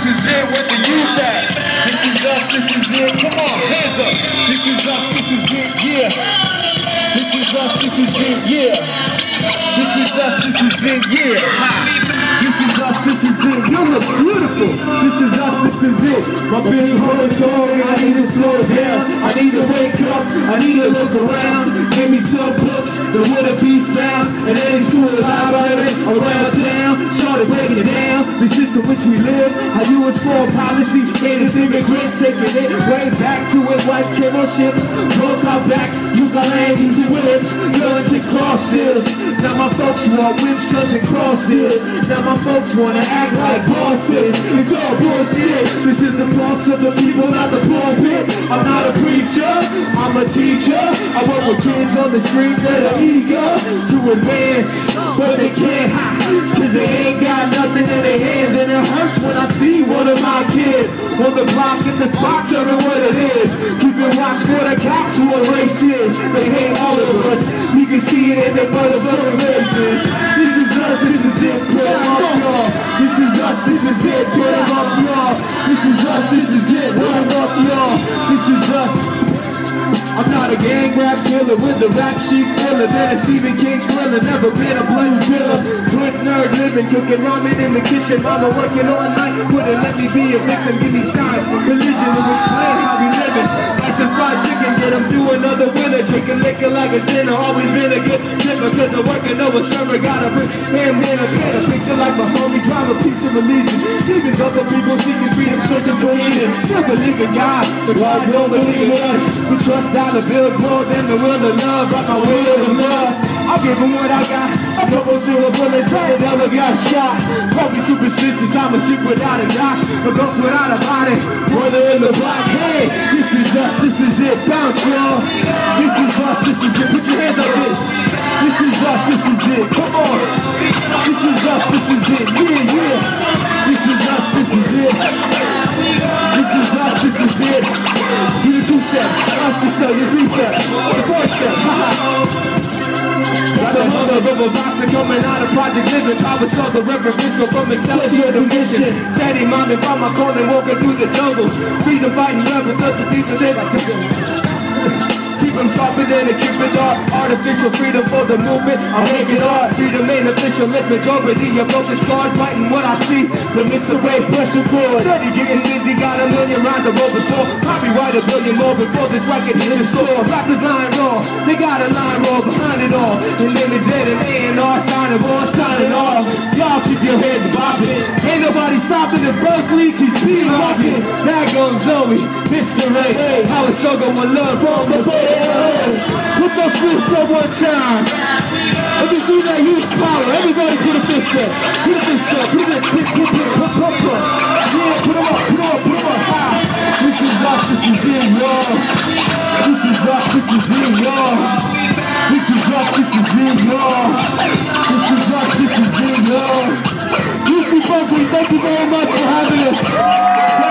is it, what to use that? This is us, this is it, come on, hands up. This is us, this is it, yeah. This is us, this is it, yeah. This is us, this is it, yeah. This is us, this is it, you look beautiful. This is us, this is it. My big homie told me I need to slow down. I need to wake up, I need to look around. Give me some books that wouldn't be found in any school or library around town. Started breaking it down, the system which we live. How you was foreign policy, haters, immigrants, taking it way back to when whites came on ships. Broke our backs, used our land, using whips, guns and crosses. Now my folks want whips, guns and crosses. Now my folks wanna act like bosses. It's all bullshit. This is the thoughts of the people, not the pulpit. I'm not a preacher, I'm a teacher. I work with kids on the streets that are eager to advance, but they can't, cause they ain't got nothing in their hands. And it hurts when I see one of my kids on the block in the spot serving what it is. Keeping watch for the cops who are racist. They hate all of us. You can see it in the motherfucking races. This is us, this is it, put them up, y'all. This is us, this is it, put them up, y'all. This is us, this is it, put them up, y'all. This is us. I'm not a gang rap killer with the rap sheet killer. Than a Stephen King thriller, never been a blood killer. Good nerd living, cooking ramen in the kitchen. Mama working all night, wouldn't let me be a victim. Give me signs, religion to explain how we living. That's a fried chicken, get them through another winter. Drinking liquor like a dinner, always been a good tipper. Cause I'm working over server, gotta bring him in a pen. A picture like my homie, drive a piece of allegiance. Demons, other people seeking freedom, searching for Eden. Never believe in God, but God don't believe in us. We trust dollar bills more than the will of love. Like my will of love, I'll give them what I got. I couple silver bullets, I ain't never got shot. Call me superstitious, I'm a ship without a dock. A ghost without a body, brother in the block. Hey, this is us, this is it, bounce y'all. This is us, this is it, put your hands like this. This is us, this is it, come on. This is us, this is it, yeah, yeah. This is us, this is it. This is us, this is it. Do the two-step, us to step, your three-step, the four-step, got the mother of a boxer coming out of Project Living. Power saw the reverend Fisco from Excelsior to Mission. Steady minded by my corner, walking through the jungle. Freedom fighting rebels, the things that they like. Keep them sharper than a Cupid dart. Artificial freedom for the movement, I make it hard. Freedom ain't official, let majority of broken scarred. Fighting what I see, the mix away, pressure forward. Steady getting busy, got a million rhymes to roll before. Probably write a billion more before this record hits the store. Rappers lying raw, they got a line raw behind it all. And then it's dead and A&R, signing raw, signing off. Y'all keep your heads bobbing. Ain't nobody stopping in Berkeley, keep speed rocking. That goes Nomi, Mr. Ray. How it's so gonna learn from the boy. Put those fists up one time. Let me see that huge power. Everybody put a fist up. Put a fist up. Put it, put it, put it. Yeah, put them up, put them up, put them up. This is us, this is it, y'all. This is us, this is it, y'all. This is us, this is it, y'all. This is us, this is it, y'all. UC Berkeley, thank you very much for having us.